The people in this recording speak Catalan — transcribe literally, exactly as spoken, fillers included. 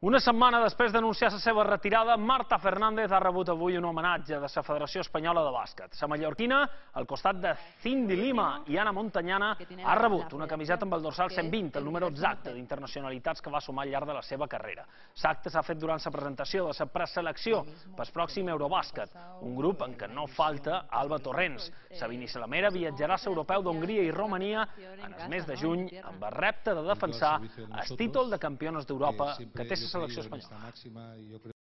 Una setmana després d'anunciar la seva retirada, Marta Fernández ha rebut avui un homenatge de la Federació Espanyola de Bàsquet. La mallorquina, al costat de Cindy Lima i Ana Montañana, ha rebut una camiseta amb el dorsal cent vint, el número exacte d'internacionalitats que va sumar al llarg de la seva carrera. L'acte s'ha fet durant la presentació de la preselecció pel pròxim Eurobàsquet, un grup en què no falta Alba Torrents. La vinicel·lamera viatjarà a l'Europeu d'Hongria i Romania en el mes de juny amb el repte de defensar el títol de campiones d'Europa que té la selecció espanyola.